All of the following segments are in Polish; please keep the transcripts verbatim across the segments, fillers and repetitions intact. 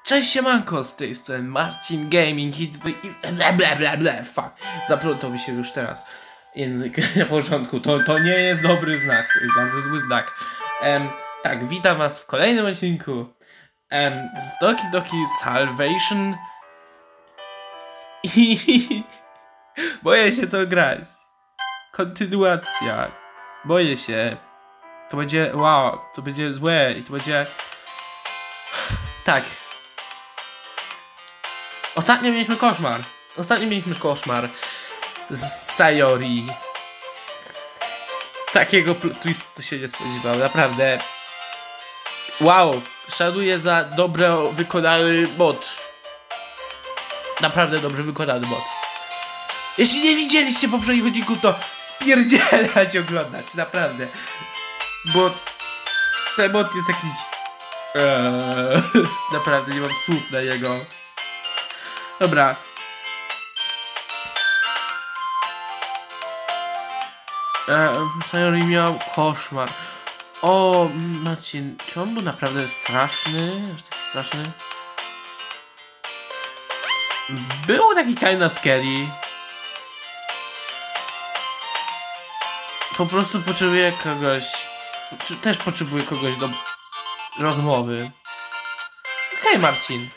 Cześć siemanko, z tej strony Marcin Gaming i bla bla bla bla, fuck. Zaplątał mi się już teraz język na początku, to, to nie jest dobry znak, to jest bardzo zły znak. Um, tak, witam was w kolejnym odcinku um, z Doki Doki Salvation i boję się to grać. Kontynuacja, boję się, to będzie, wow, to będzie złe i to będzie, tak. Ostatnio mieliśmy koszmar. Ostatnio mieliśmy koszmar z Sayori. Takiego twistu się nie spodziewał, naprawdę. Wow, szanuję za dobrze wykonany bot. Naprawdę dobrze wykonany bot. Jeśli nie widzieliście poprzednich odcinków, to spierdzielać oglądać, naprawdę. Bo ten bot jest jakiś... Eee, naprawdę nie mam słów na jego. Dobra. E, Sayori miał koszmar. O, Marcin, czy on był naprawdę straszny? Aż taki straszny? Był taki kinda scary. Po prostu potrzebuję kogoś... Też potrzebuję kogoś do rozmowy. Okej, okay, Marcin.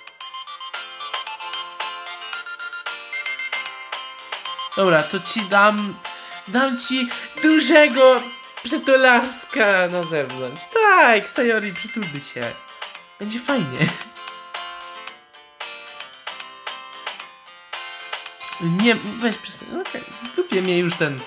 Dobra, to ci dam... Dam ci dużego przytulaska na zewnątrz. Tak, Sayori, przytulmy się. Będzie fajnie. Nie, weź przestań. Okay. Dupie mnie już ten...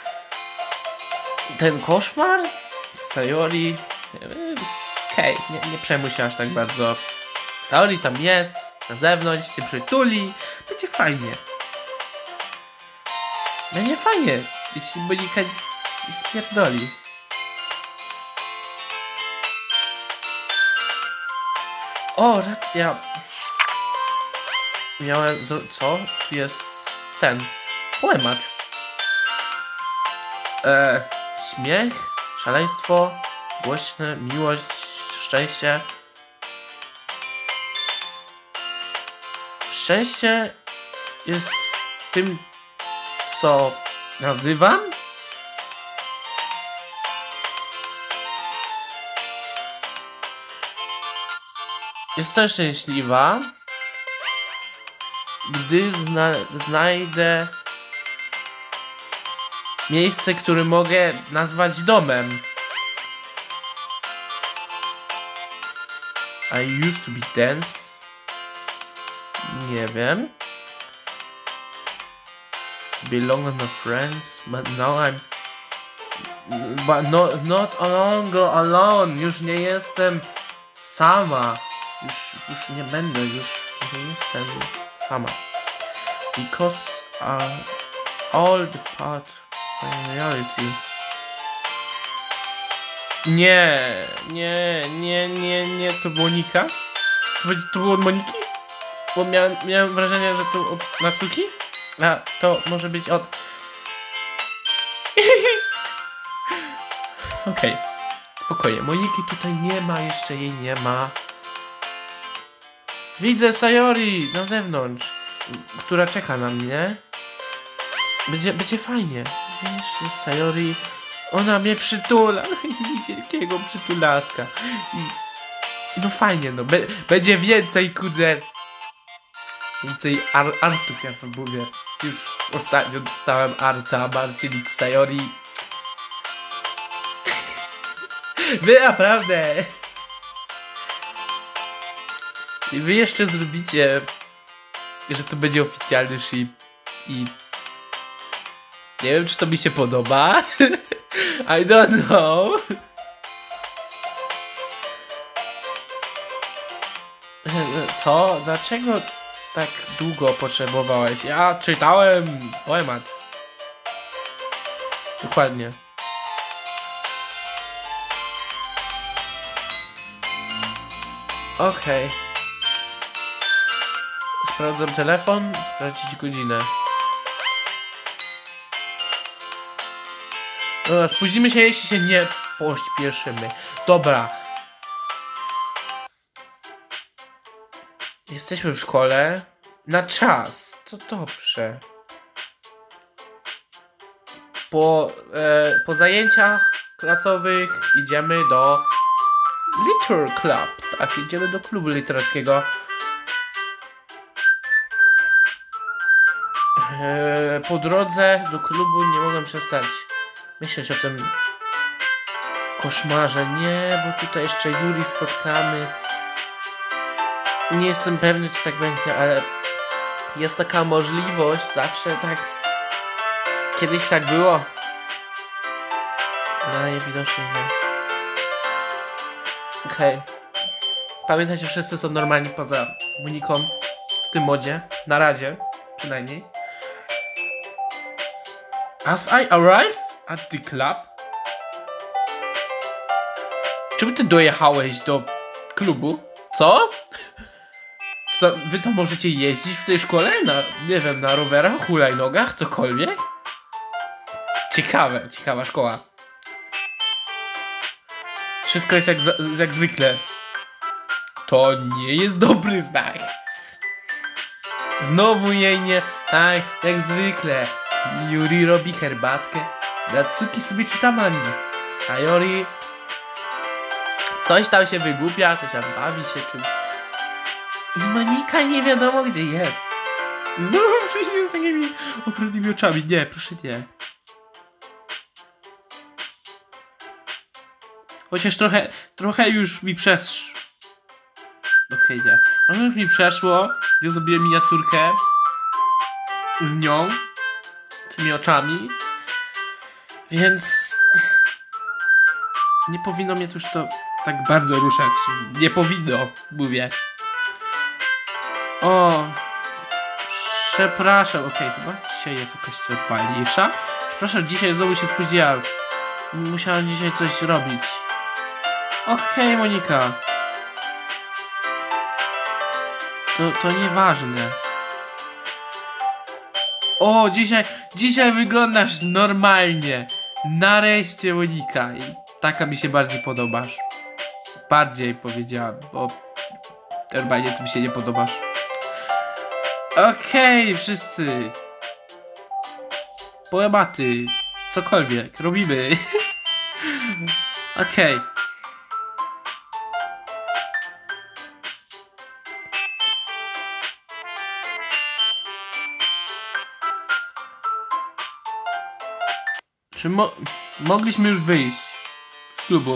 Ten koszmar? Sayori... Okej, okay. nie, nie przejmuj się aż tak bardzo. Sayori tam jest, na zewnątrz, się przytuli. Będzie fajnie. Będzie fajnie, jeśli Monika spierdoli. O, racja. Miałem... Co? Tu jest ten... Poemat. Eee, śmiech, szaleństwo, głośne, miłość, szczęście. Szczęście jest tym, co nazywam? Jestem szczęśliwa, gdy zna znajdę miejsce, które mogę nazwać domem. I used to be dense. Nie wiem. Belong with my friends, but now I'm... But not, not longer alone. Już nie jestem sama. Już, już nie będę, już nie jestem sama. Because uh, all the part of reality. Nie, nie, nie, nie, nie, to było Monika? To, to było od Moniki? Bo miałem, miałem wrażenie, że to od Natsuki? A to może być od... Okej, okay. Spokojnie, Moniki tutaj nie ma, jeszcze jej nie ma. Widzę Sayori na zewnątrz, która czeka na mnie. Będzie, będzie fajnie. Wiesz, jest Sayori, ona mnie przytula. Wielkiego przytulaska. I, no fajnie, no. Be, będzie więcej, kurde. Więcej ar artów, jak to mówię. Już ostatnio dostałem arta Marcin Sayori. Wy naprawdę. I wy jeszcze zrobicie, że to będzie oficjalny ship. I nie wiem, czy to mi się podoba. I don't know. Co? Dlaczego tak długo potrzebowałeś? Ja czytałem poemat. Dokładnie. Okej. Okay. Sprawdzam telefon, sprawdzić godzinę. Dobra, spóźnimy się, jeśli się nie pośpieszymy. Dobra. Jesteśmy w szkole. Na czas. To dobrze. Po, e, po zajęciach klasowych idziemy do Literature Club. Tak, idziemy do klubu literackiego. E, po drodze do klubu nie mogę przestać myśleć o tym koszmarze. Nie, bo tutaj jeszcze Yuri spotkamy. Nie jestem pewny, czy tak będzie, ale jest taka możliwość. Zawsze tak. Kiedyś tak było. Ale najwidoczniej nie. Okej. Okay. Pamiętajcie, wszyscy są normalni poza Moniką. W tym modzie. Na razie. Przynajmniej. As I arrive at the club. Czemu ty dojechałeś do klubu? Co? To wy to możecie jeździć w tej szkole? Na, nie wiem, na rowerach, hulajnogach, cokolwiek? Ciekawe, ciekawa szkoła. Wszystko jest jak, jak zwykle. To nie jest dobry znak. Znowu jej nie... Tak, jak zwykle. Yuri robi herbatkę. Natsuki sobie czyta mangę. Sayori... Coś tam się wygłupia, coś tam bawi się czymś. I Monika nie wiadomo gdzie jest. I znowu przyjdzie z takimi okrutnymi oczami. Nie, proszę nie. Chociaż trochę, trochę już mi przeszło. Okej, okay, nie. Trochę już mi przeszło. Ja zrobiłem miniaturkę z nią. Z tymi oczami. Więc... Nie powinno mnie tu już to tak bardzo ruszać. Nie powinno, mówię. O, przepraszam, okej, okay, chyba dzisiaj jest jakaś normalniejsza. Przepraszam, dzisiaj znowu się spóźniłam. Musiałam dzisiaj coś robić. Okej, okay, Monika. To, to nieważne. O, dzisiaj, dzisiaj wyglądasz normalnie. Nareszcie, Monika. I taka mi się bardziej podobasz. Bardziej powiedziałam, bo normalnie ty mi się nie podobasz. Okej, okay, wszyscy. Poematy. Cokolwiek. Robimy. Okej. Okay. Czy mo mogliśmy już wyjść z klubu?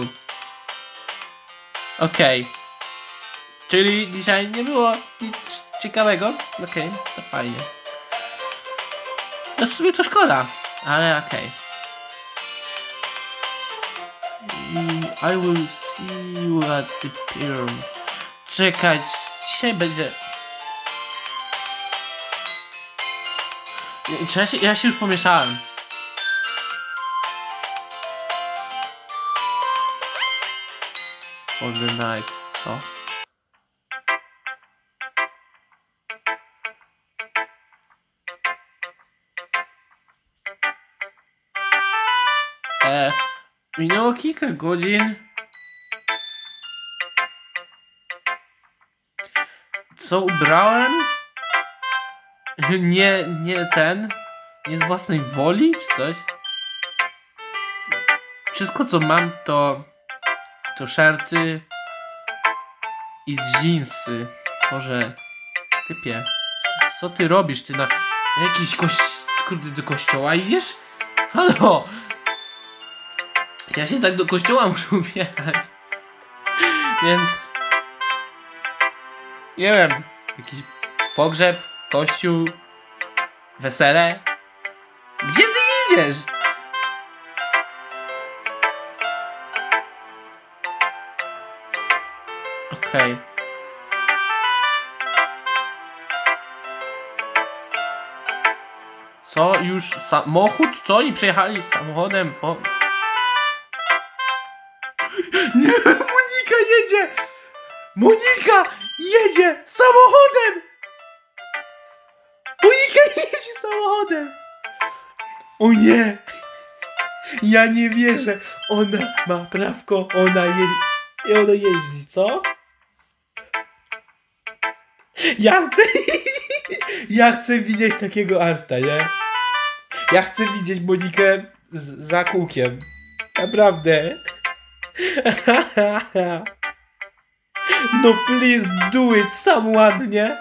Okej. Okay. Czyli dzisiaj nie było nic ciekawego? Okej, okay, to fajnie. No w sumie to szkoda, ale okej. Okay. I will see you at the pier. Czekać, dzisiaj będzie... Ja się, ja się już pomieszałem. For the night, co? E, minęło kilka godzin. Co ubrałem? Nie, nie ten. Nie z własnej woli, czy coś? Wszystko co mam to... To shirty i jeansy. Boże, typie, co ty robisz? Ty na jakiś koś... Kurde, do kościoła idziesz? Halo! Ja się tak do kościoła muszę ubierać. Więc... Nie wiem, jakiś pogrzeb, kościół, wesele. Gdzie ty idziesz? Okej. Okay. Co? Już samochód? Co? Oni przejechali z samochodem po... Nie! Monika jedzie! Monika jedzie samochodem! Monika jedzie samochodem! O nie! Ja nie wierzę! Ona ma prawko, ona jedzie... I ona jeździ, co? Ja chcę... Ja chcę widzieć takiego arta, nie? Ja chcę widzieć Monikę z, za kółkiem. Naprawdę. No please do it, someone, nie?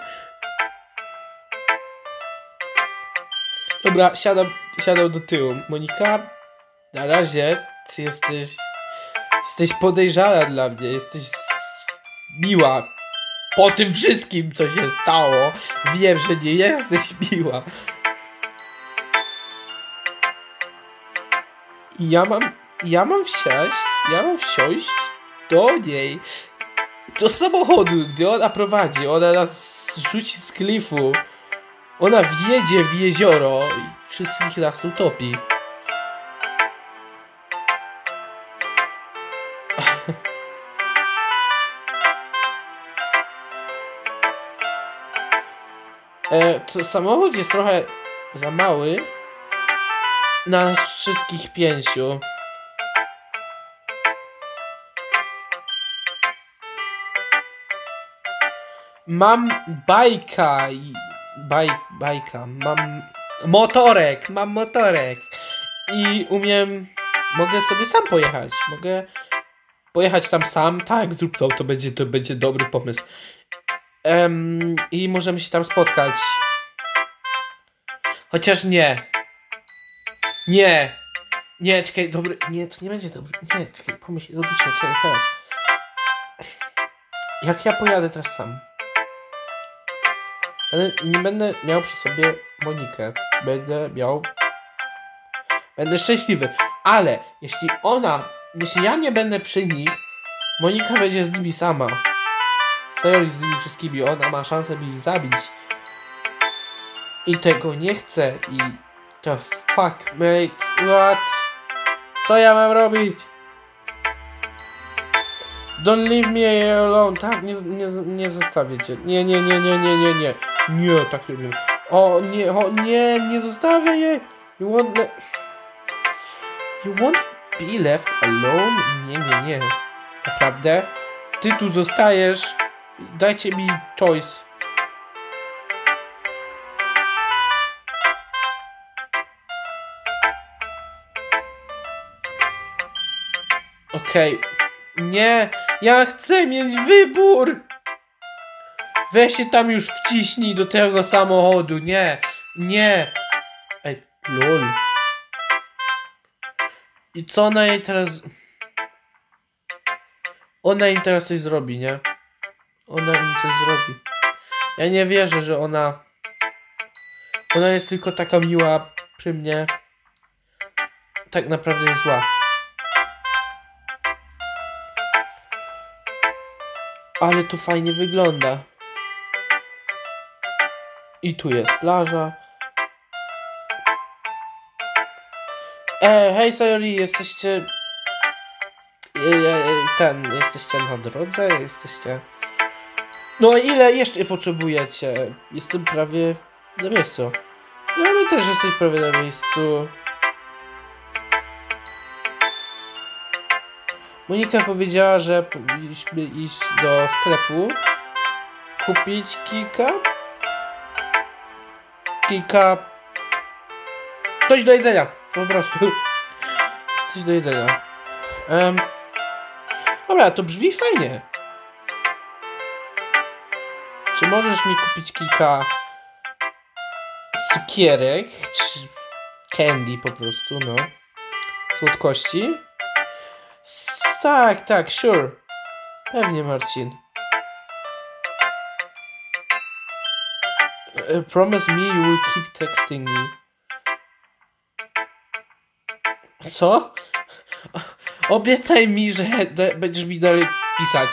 Dobra, siadam, siadam do tyłu. Monika, na razie ty jesteś... Jesteś podejrzana dla mnie, jesteś miła. Po tym wszystkim, co się stało, wiem, że nie jesteś miła. I ja mam... Ja mam wsiąść, ja mam wsiąść do niej, do samochodu, gdy ona prowadzi, ona nas rzuci z klifu, ona wjedzie w jezioro i wszystkich nas utopi. e, to samochód jest trochę za mały na nas wszystkich pięciu. Mam bajka i... Baj, bajka. Mam motorek. Mam motorek. I umiem... Mogę sobie sam pojechać. Mogę pojechać tam sam. Tak, zrób to. To będzie, to będzie dobry pomysł. Um, I możemy się tam spotkać. Chociaż nie. Nie. Nie, czekaj, dobry... Nie, to nie będzie dobry. Nie, czekaj, pomyśl logicznie. Czekaj, teraz. Jak ja pojadę teraz sam? Ale nie będę miał przy sobie Monikę. Będę miał... Będę szczęśliwy. Ale jeśli ona... Jeśli ja nie będę przy nich, Monika będzie z nimi sama. Sayori z nimi wszystkimi. Ona ma szansę mi ich zabić. I tego nie chcę. I... The fuck, mate. What? Co ja mam robić? Don't leave me alone. Tak, nie, nie, nie zostawię cię. Nie, nie, nie, nie, nie, nie, nie. Nie, tak nie wiem. O, nie, o, nie, nie zostawię jej. You won't le... You won't be left alone? Nie, nie, nie. Naprawdę? Ty tu zostajesz. Dajcie mi choice. Okej. Okay. Nie, ja chcę mieć wybór. Weź się tam już wciśnij do tego samochodu. Nie, nie. Ej, lol. I co ona jej teraz... Ona im teraz coś zrobi, nie? Ona im coś zrobi. Ja nie wierzę, że ona... Ona jest tylko taka miła przy mnie. Tak naprawdę jest zła. Ale to fajnie wygląda. I tu jest plaża. E, hej Sayori, jesteście... E, e, ten, jesteście na drodze, jesteście... No ile jeszcze potrzebujecie? Jestem prawie na miejscu. No my też jesteś prawie na miejscu. Monika powiedziała, że powinniśmy iść do sklepu, kupić kilka, kilka, coś do jedzenia, po prostu, coś do jedzenia. Um, dobra, to brzmi fajnie. Czy możesz mi kupić kilka cukierek, czy candy po prostu, no, słodkości? Tak, tak, sure. Pewnie, Marcin. Uh, promise me you will keep texting me. Co? Obiecaj mi, że będziesz mi dalej pisać.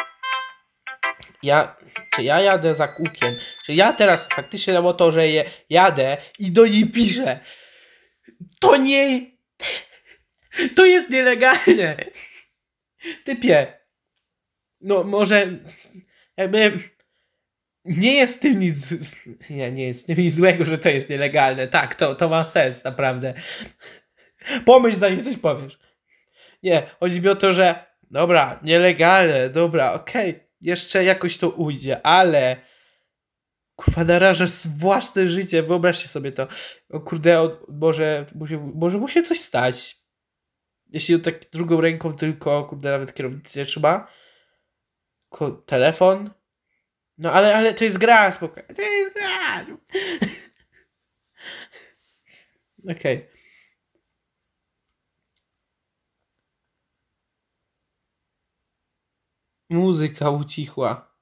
Ja... Czy ja jadę za kółkiem? Czy ja teraz faktycznie na motorze je, jadę i do niej piszę? To nie... To jest nielegalne. Typie, no może jakby nie jest w tym nic, nie, nie jest w tym nic złego, że to jest nielegalne. Tak, to, to ma sens, naprawdę. Pomyśl, zanim coś powiesz. Nie, chodzi mi o to, że dobra, nielegalne, dobra, okej, okay, jeszcze jakoś to ujdzie, ale Kurwa, narażasz własne życie, wyobraźcie sobie to. O kurde, o, może, może, może mu się coś stać. Jeśli on tak drugą ręką tylko, kurde, nawet kierownicy nie trzyma. Ko telefon. No ale, ale to jest gra, spokojnie. To jest gra. Okej. Okay. Muzyka ucichła.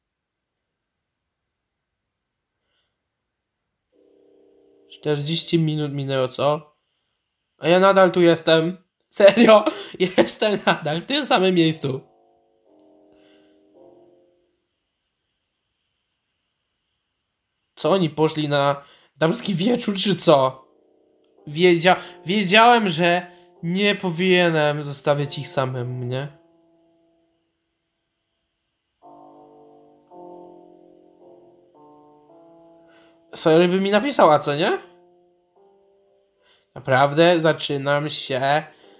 czterdzieści minut minęło, co? A ja nadal tu jestem. Serio? Jestem nadal w tym samym miejscu. Co oni poszli na damski wieczór, czy co? Wiedzia wiedziałem, że nie powinienem zostawiać ich samym, nie? Sorry by mi napisała, co nie? Naprawdę zaczynam się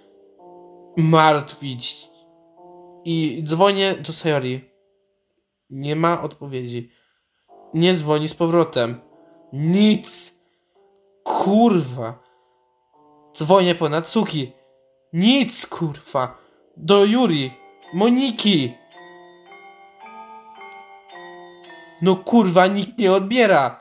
martwić. I dzwonię do Sayori. Nie ma odpowiedzi. Nie dzwoni z powrotem. Nic. Kurwa. Dzwonię po Natsuki. Nic, kurwa. Do Yuri. Moniki. No kurwa, nikt nie odbiera.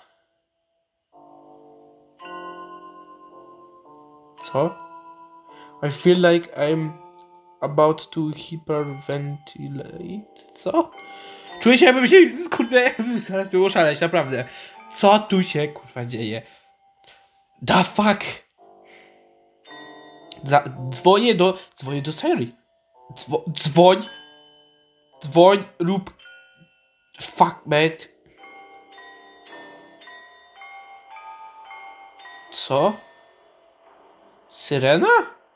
Co? I feel like I'm about to hyperventilate. Co? Czuję się, jakbym się, kurde, zaraz było szaleć, naprawdę. Co tu się, kurwa, dzieje? The fuck? Za, dzwonię do, dzwonię do Sayori. Dzwo, dzwoń. Dzwoń lub... Fuck, mate. Co? Syrena?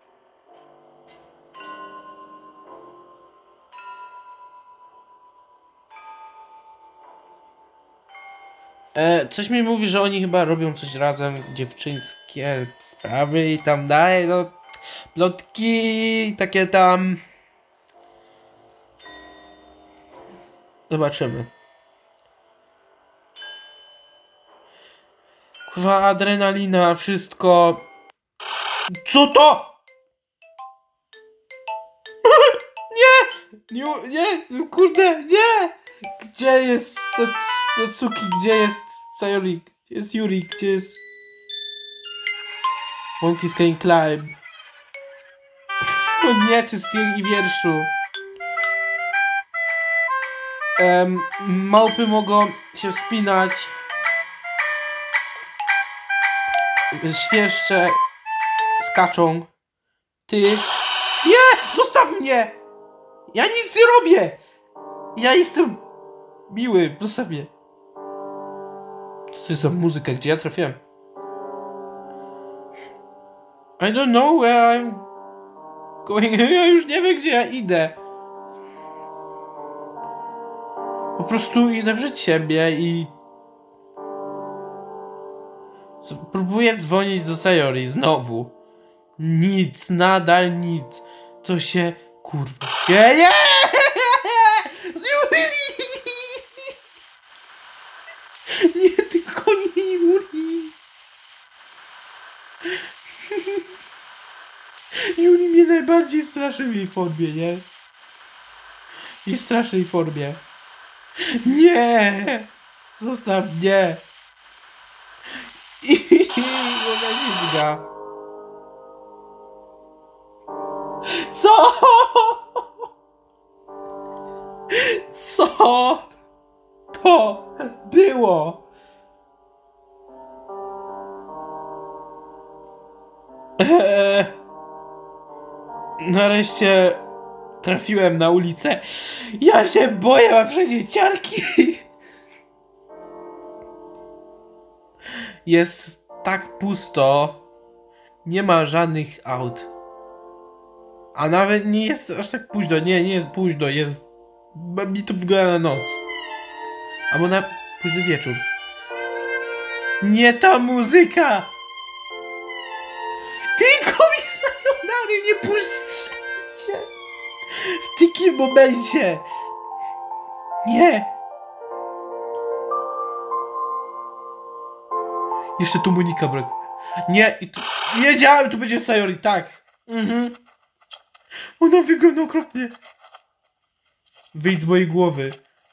E, coś mi mówi, że oni chyba robią coś razem w dziewczyńskie sprawy i tam dalej, no... Plotki, takie tam... Zobaczymy. Kurwa, adrenalina, wszystko... Co to? Nie! Nie! Nie! Kurde, nie! Gdzie jest Natsuki? Gdzie jest Sayori? Gdzie jest Yuri? Gdzie jest... Monkey Can Climb? O nie, to jest jej wierszu. Um, małpy mogą się wspinać. Świerszcze skaczą. Ty... Nie! Zostaw mnie! Ja nic nie robię! Ja jestem miły, zostaw mnie. Co to jest za muzyka? Gdzie ja trafiłem? I don't know where I'm going. Ja już nie wiem, gdzie ja idę. Po prostu idę przed siebie i... Próbuję dzwonić do Sayori znowu. Nic, nadal nic. To się... Kurwa... Nie, nie! Nie, tylko nie Yuri. Yuri mnie najbardziej straszy w jej formie, nie? W jej strasznej formie. Nie! Zostaw mnie! I ona zimga. Co? Co to było? Eee, nareszcie trafiłem na ulicę. Ja się boję, mam wszędzie ciarki. Jest tak pusto. Nie ma żadnych aut. A nawet nie jest aż tak późno. Nie, nie jest późno. Jest... Mi to wygląda na noc. Albo na późny wieczór. Nie ta muzyka! Tylko mi sayonary nie puszczajcie! W takim momencie! Nie! Jeszcze tu Monika brakuje. Nie, i tu... Wiedziałem, tu będzie Sayori, tak. Mhm. Ona wygląda okropnie. Wyjdź z mojej głowy.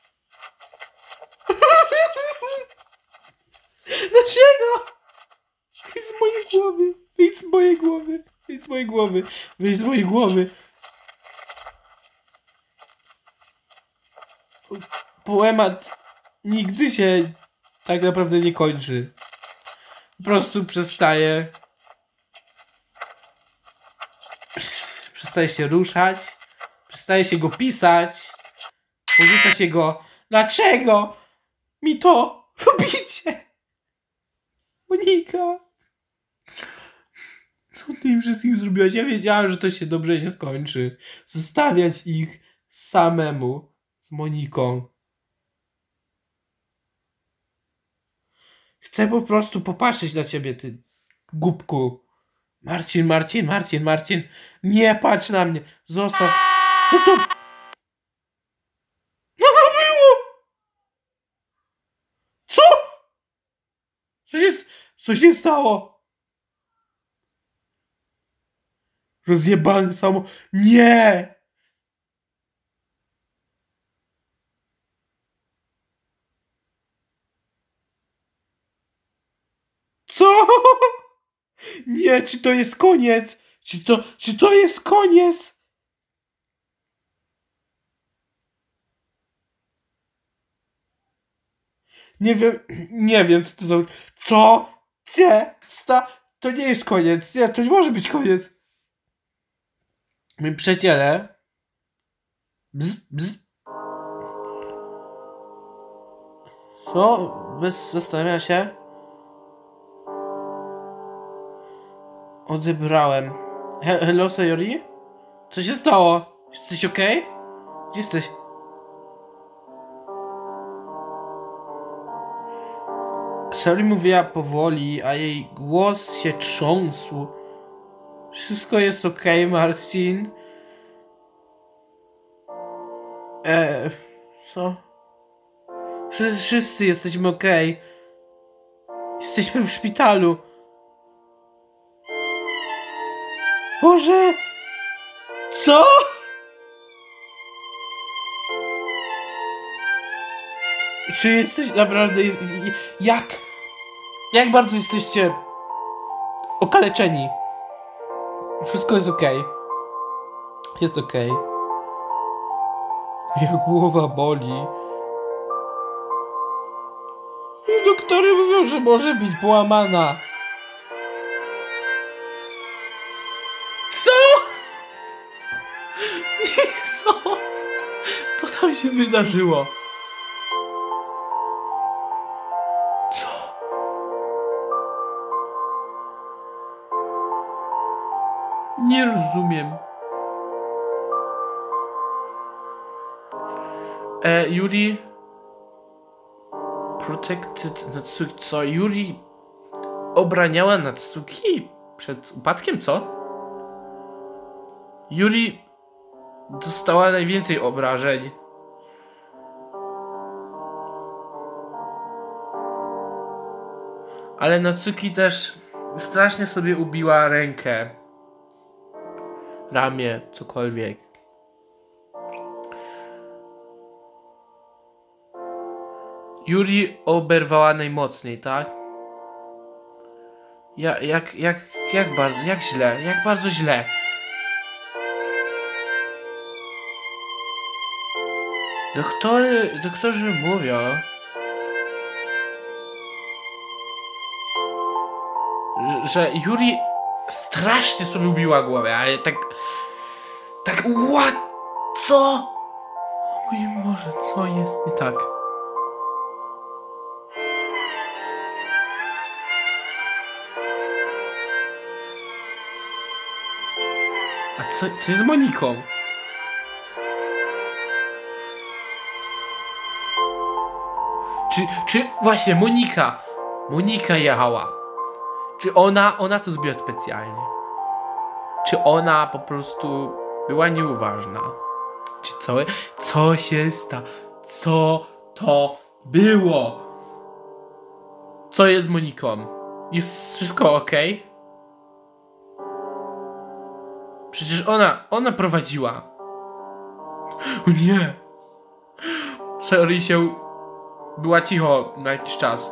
Dlaczego? Wyjdź z mojej głowy. Wyjdź z mojej głowy. Wyjdź z mojej głowy. Wyjdź z mojej głowy. Poemat nigdy się tak naprawdę nie kończy. Po prostu przestaje. Przestaje się ruszać. Przestaje się go pisać. Porzuca się go. Dlaczego mi to robicie? Monika. Co ty im wszystkim zrobiłaś? Ja wiedziałem, że to się dobrze nie skończy. Zostawiać ich samemu z Moniką. Chcę po prostu popatrzeć na ciebie, ty głupku. Marcin, Marcin, Marcin, Marcin. Nie patrz na mnie. Zostaw. Co to? Co to było? Co? Co się, co się stało? Rozjebany samo. Nie! Co? Nie, czy to jest koniec? Czy to, czy to jest koniec? Nie wiem, nie wiem co to za... Co? Nie, sta... To nie jest koniec. Nie, to nie może być koniec. Mój przyjaciele. Bzz, bzz. Co? Bez zastanawiania się. Odebrałem. He hello, Sayori? Co się stało? Jesteś okej? Okay? Gdzie jesteś? Sayori mówiła powoli, a jej głos się trząsł. Wszystko jest okej, okay, Marcin. Eee, co? Wszyscy, wszyscy jesteśmy okej. Okay. Jesteśmy w szpitalu. Boże! Co? Czy jesteś naprawdę... Jak? Jak bardzo jesteście okaleczeni? Wszystko jest okej. Okay. Jest okej. Okay. Moja głowa boli. Doktory mówią, że może być połamana. Co? Co? Co tam się wydarzyło? Co? Nie rozumiem. E, Yuri... Protected Natsuki... Co? Yuri... obraniała Natsuki przed upadkiem, co? Yuri... dostała najwięcej obrażeń. Ale Natsuki też strasznie sobie ubiła rękę. Ramię, cokolwiek. Yuri oberwała najmocniej, tak? Ja, jak, jak, jak bardzo, jak źle, jak bardzo źle. Doktory, doktorzy mówią, że Yuri strasznie sobie ubiła głowę, ale tak, tak, what? Co? Mój Boże, co jest nie tak? A co, co jest z Moniką? Czy, czy, właśnie, Monika. Monika jechała. Czy ona, ona to zrobiła specjalnie? Czy ona po prostu była nieuważna? Czy co, co się stało? Co to było? Co jest z Moniką? Jest wszystko ok? Przecież ona, ona prowadziła. O nie! Sayori się... była cicho na jakiś czas.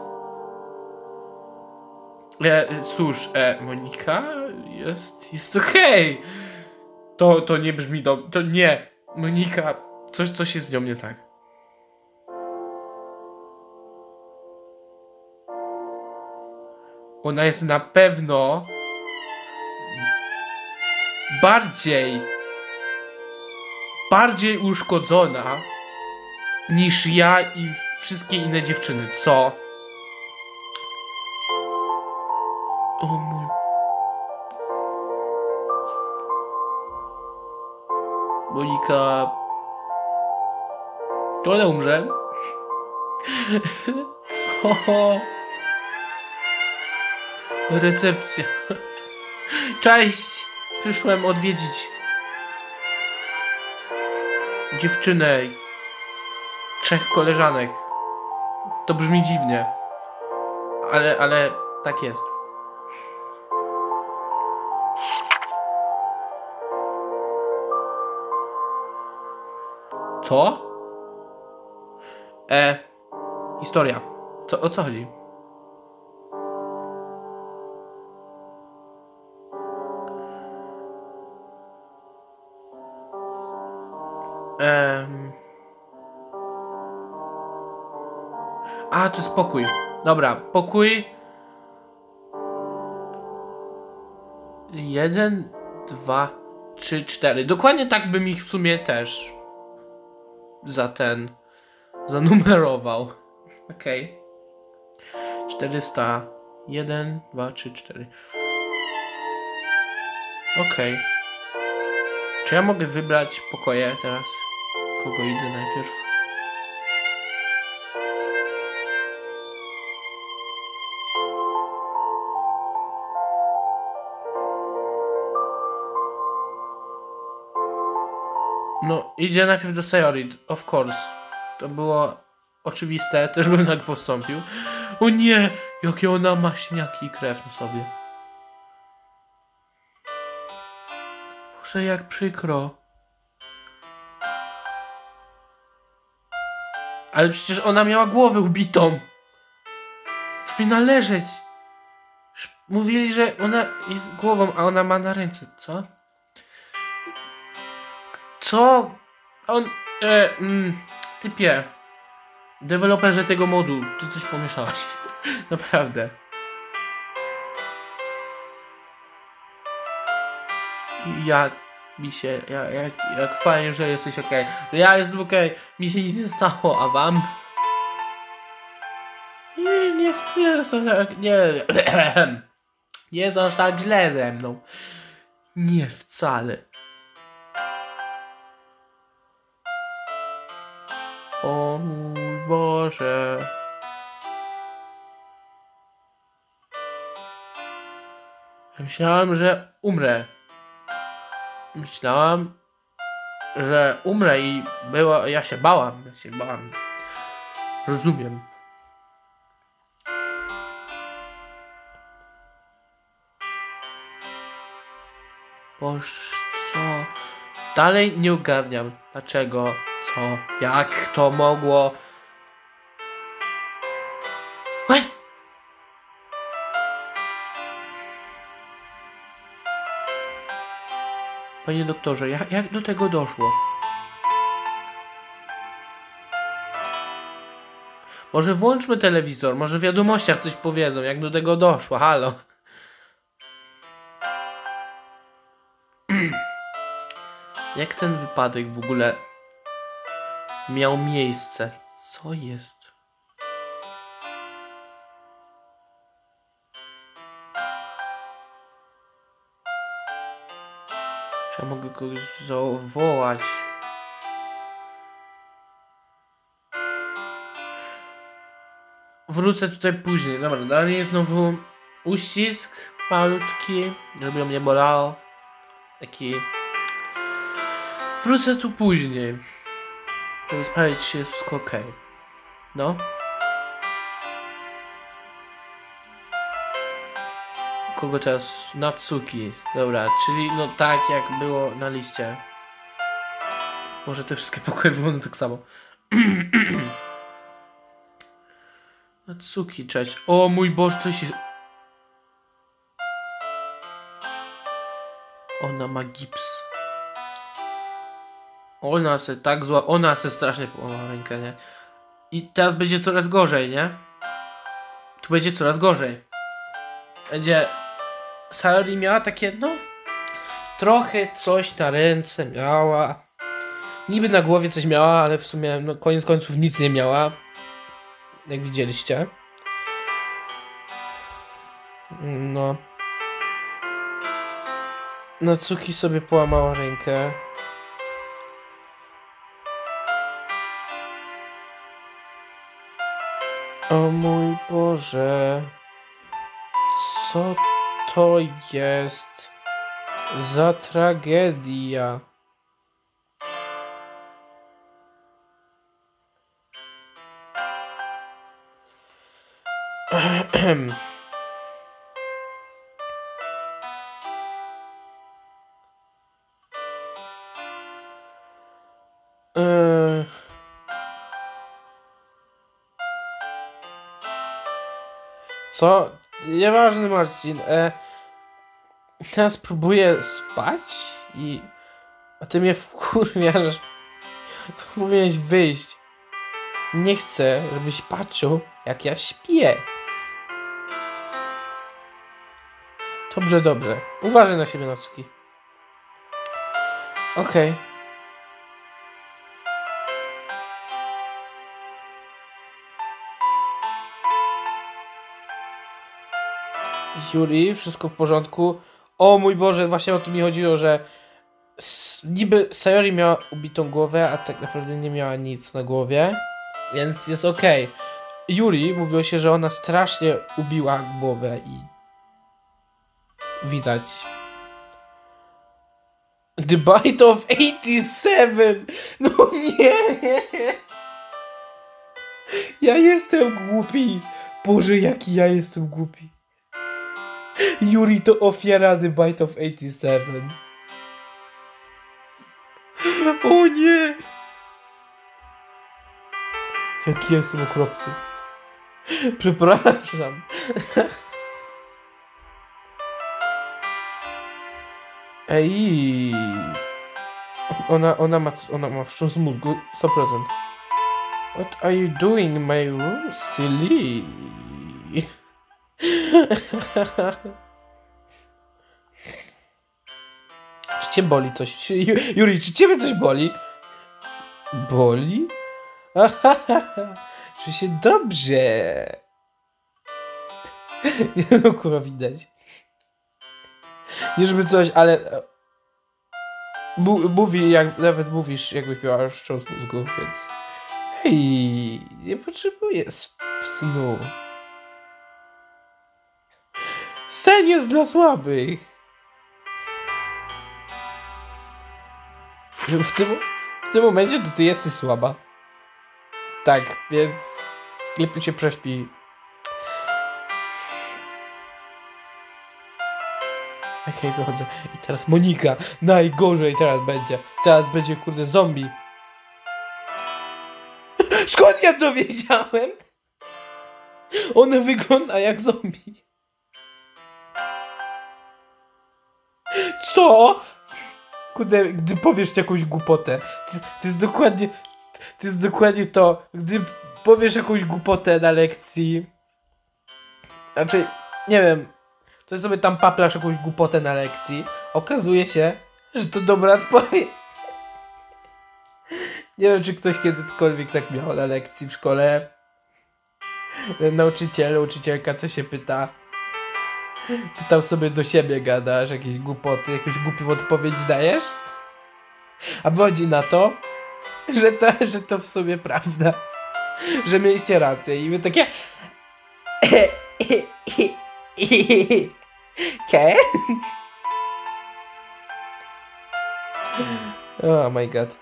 E, cóż, e, Monika, jest, jest okej. Okay. To, to nie brzmi dobrze. To nie. Monika, coś, coś jest z nią nie tak. Ona jest na pewno bardziej bardziej uszkodzona niż ja i wszystkie inne dziewczyny, co? O mój... Monika... Czy ona umrze? Co? Recepcja. Cześć! Przyszłem odwiedzić dziewczynę. Trzech koleżanek. To brzmi dziwnie. Ale, ale tak jest. Co? E, historia. Co, o co chodzi? Ehm... A, to jest pokój. Dobra, pokój. Jeden, dwa, trzy, cztery. Dokładnie tak bym ich w sumie też za ten zanumerował. Okej. Okay. czterysta. Jeden, dwa, trzy, cztery. Okej. Okay. Czy ja mogę wybrać pokoje teraz? Kogo idę najpierw? No, idzie najpierw do Sayori, of course. To było oczywiste, też bym tak postąpił. O nie, jakie ona ma śniaki i krew na sobie. Boże, jak przykro. Ale przecież ona miała głowę ubitą. Powinna leżeć. Mówili, że ona jest głową, a ona ma na ręce. Co? Co? On... E, mm, typie. Deweloperzy tego modu. Ty coś pomieszałaś. Naprawdę. Ja... Mi się... Ja, jak, jak fajnie, że jesteś okej. Okay. Ja jestem okej. Okay. Mi się nic nie stało, a wam? Nie, nie jest... Nie jest tak... Nie... Nie jest aż tak źle ze mną. Nie, wcale. O mój Boże. Myślałam, że umrę. Myślałam, że umrę i było... Ja się bałam. Ja się bałam. Rozumiem. Boż, co? Dalej nie ogarniam. Dlaczego? Co? Jak to mogło? Oj! Panie doktorze, jak, jak do tego doszło? Może włączmy telewizor, może w wiadomościach coś powiedzą, jak do tego doszło. Halo. Jak ten wypadek w ogóle miał miejsce? Co jest? Czy ja mogę kogoś zawołać? Wrócę tutaj później. Dobra, dalej jest znowu uścisk malutki, żeby mnie bolało. Taki... Wrócę tu później, żeby sprawdzić, czy jest wszystko ok. No. kogo teraz? Natsuki. Dobra, czyli no tak jak było na liście. Może te wszystkie pokoje wyglądają tak samo. Natsuki, cześć. O mój Boże, coś się... Ona ma gips. Ona se tak zła... Ona se strasznie połamała rękę, nie? I teraz będzie coraz gorzej, nie? Tu będzie coraz gorzej. Będzie... Sayori miała takie, no... Trochę coś na ręce miała. Niby na głowie coś miała, ale w sumie no, koniec końców nic nie miała. Jak widzieliście. No. Natsuki sobie połamała rękę. O mój Boże. Co to jest za tragedia? Yy... Co? Nieważny, Marcin. E... Teraz próbuję spać i... A ty mnie wkurwiasz. Powinieneś wyjść. Nie chcę, żebyś patrzył, jak ja śpię. Dobrze, dobrze. Uważaj na siebie, Natsuki. Okej. Okay. Yuri, wszystko w porządku. O mój Boże, właśnie o to mi chodziło, że niby Sayori miała ubitą głowę, a tak naprawdę nie miała nic na głowie, więc jest okej. Okay. Yuri, mówiło się, że ona strasznie ubiła głowę i widać. The Bite of osiemdziesiąt siedem! No nie! Ja jestem głupi! Boże, jaki ja jestem głupi. Yuri to ofiara The Bite of osiemdziesiąt siedem. O nie! Jaki jestem okropny. Przepraszam. Ej. Ona, ona ma, ona ma wstrząs mózgu sto procent. What are you doing in my room, silly? Czy cię boli coś? Yuri, czy ciebie coś boli? Boli? Czuję się dobrze. No kurwa, widać. Nie żeby coś, ale... Mówi, jak, nawet mówisz, jakbyś miała wstrząs mózgu, więc... Hej, nie potrzebuję snu. Sen jest dla słabych. W tym, w tym momencie to ty jesteś słaba. Tak, więc lepiej się prześpi. Okej, okay, wychodzę. I teraz Monika. Najgorzej teraz będzie. Teraz będzie, kurde, zombie. Skąd ja to wiedziałem? Ona wygląda jak zombie. Co? Kurde, gdy powiesz jakąś głupotę. To, to jest dokładnie... To jest dokładnie to. Gdy powiesz jakąś głupotę na lekcji... Znaczy, nie wiem... To sobie tam paplasz jakąś głupotę na lekcji. Okazuje się, że to dobra odpowiedź. Nie wiem, czy ktoś kiedykolwiek tak miał na lekcji w szkole. Nauczyciel, nauczycielka, co się pyta. Ty tam sobie do siebie gadasz, jakieś głupoty, jakąś głupią odpowiedź dajesz. A wychodzi na to, że to, że to w sumie prawda. Że mieliście rację. I my takie... Ke? Oh my god.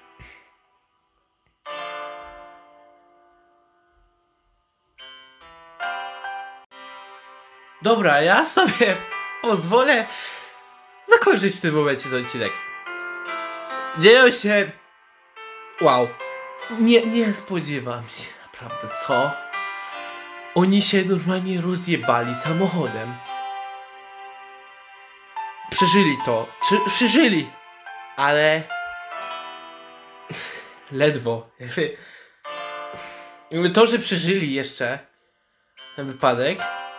Dobra, ja sobie pozwolę zakończyć w tym momencie ten odcinek. Dzieją się... Wow. Nie, nie spodziewam się naprawdę, co? Oni się normalnie rozjebali samochodem. Przeżyli to. Prze przeżyli. Ale... Ledwo. Jakby... Jakby to, że przeżyli jeszcze ten wypadek,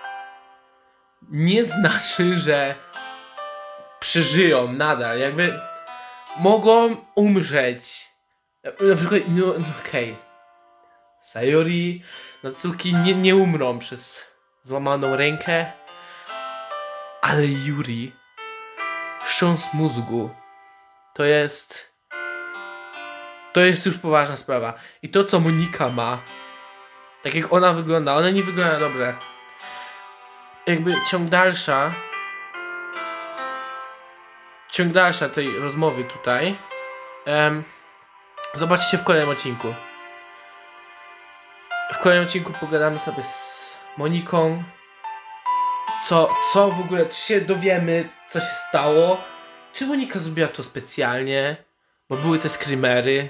nie znaczy, że przeżyją nadal. Jakby mogą umrzeć. Na przykład, no, no okej. Okay. Sayori, Natsuki nie, nie umrą przez złamaną rękę, ale Yuri, wstrząs mózgu, to jest, to jest już poważna sprawa. I to, co Monika ma, tak jak ona wygląda, ona nie wygląda dobrze. Jakby ciąg dalsza, ciąg dalsza tej rozmowy tutaj, um, zobaczcie w kolejnym odcinku. W kolejnym odcinku pogadamy sobie z Moniką. Co, co w ogóle, czy się dowiemy, co się stało? Czy Monika zrobiła to specjalnie? Bo były te screamery.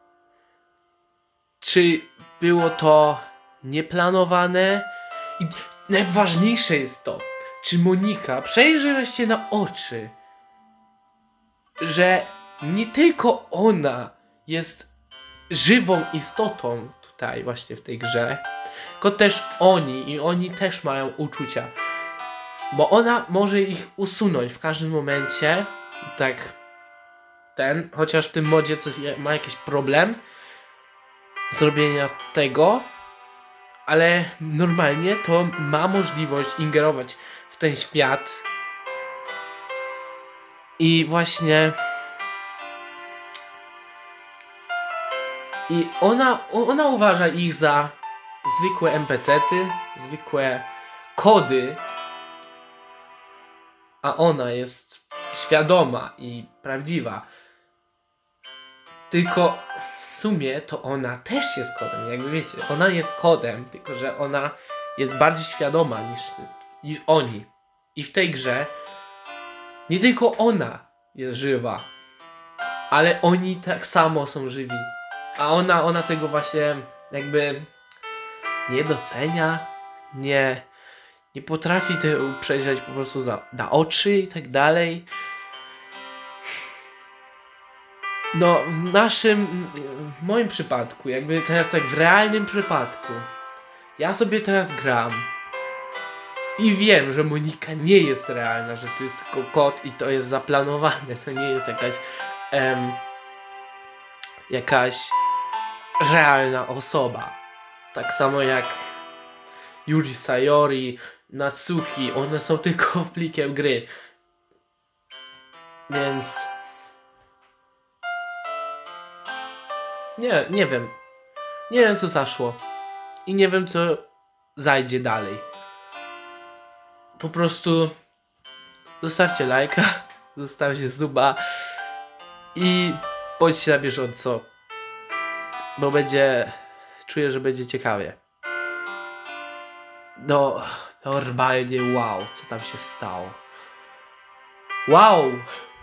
Czy było to nieplanowane? I najważniejsze jest to, czy Monika przejrzy się na oczy, że nie tylko ona jest żywą istotą tutaj właśnie w tej grze, tylko też oni i oni też mają uczucia, bo ona może ich usunąć w każdym momencie, tak ten, chociaż w tym modzie coś ma jakiś problem zrobienia tego, ale normalnie to ma możliwość ingerować w ten świat i właśnie I ona, ona uważa ich za zwykłe en pe ce ty, zwykłe kody, a ona jest świadoma i prawdziwa. Tylko w sumie to ona też jest kodem, jakby wiecie, ona jest kodem, tylko że ona jest bardziej świadoma niż, niż oni. I w tej grze nie tylko ona jest żywa, ale oni tak samo są żywi. A ona, ona tego właśnie jakby nie docenia, nie, nie potrafi tego przejrzeć po prostu za, na oczy i tak dalej. No w naszym, w moim przypadku, jakby teraz tak w realnym przypadku, ja sobie teraz gram i wiem, że Monika nie jest realna, że to jest tylko kod i to jest zaplanowane, to nie jest jakaś em, jakaś realna osoba. Tak samo jak Yuri, Sayori, Natsuki, one są tylko plikiem gry. Więc nie, nie wiem. Nie wiem, co zaszło. I nie wiem, co zajdzie dalej. Po prostu zostawcie lajka, zostawcie suba i bądźcie na bieżąco, bo będzie, czuję, że będzie ciekawie. No, normalnie wow, co tam się stało. Wow!